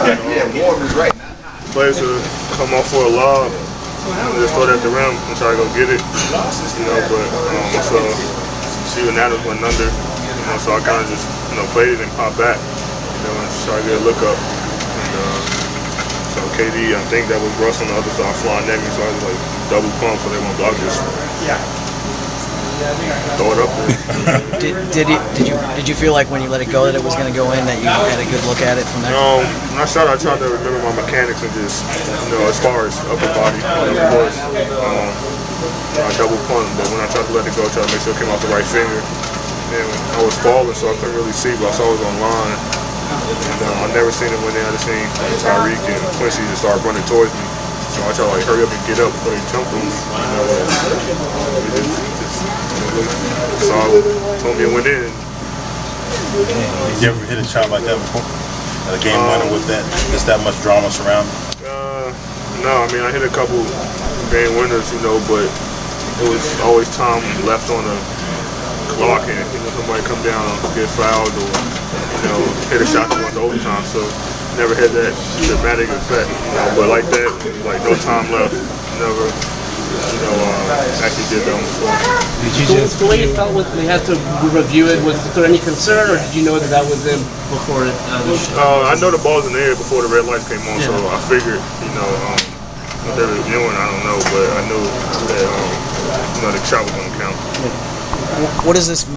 Players will come off for a lob and just throw it at the rim and try to go get it. But so Steven Adams went under. So I kind of just played it and popped back. And just try to get a look up. So KD, I think that was Russ on the other side flying at me, so I was like double pump so they won't block this. Throw it up there. Did you feel like when you let it go that it was going to go in, that you had a good look at it from there? When I shot, I tried to remember my mechanics and just, as far as upper body, of course, I double pumped, but when I tried to let it go, I tried to make sure it came off the right finger. And I was falling, so I couldn't really see, but I saw it was on line. And I never seen it when I just seen Tyreek and Quincy just start running towards me. So I tried to hurry up and get up before they jumped on me. Told me it went in. Did you ever hit a shot like that before? A game winner with that, just that much drama surrounding? No, I mean I hit a couple game winners, but it was always time left on the clock, and somebody come down and get fouled or hit a shot that went to overtime. So never had that dramatic effect, but like that, like no time left, never. Actually did that one before. The way you felt when they had to review it, was there any concern, or did you know that was in before it? I know the ball's in the air before the red lights came on, so I figured, what they're reviewing, I don't know, but I knew that, the shot was going to count. What is this?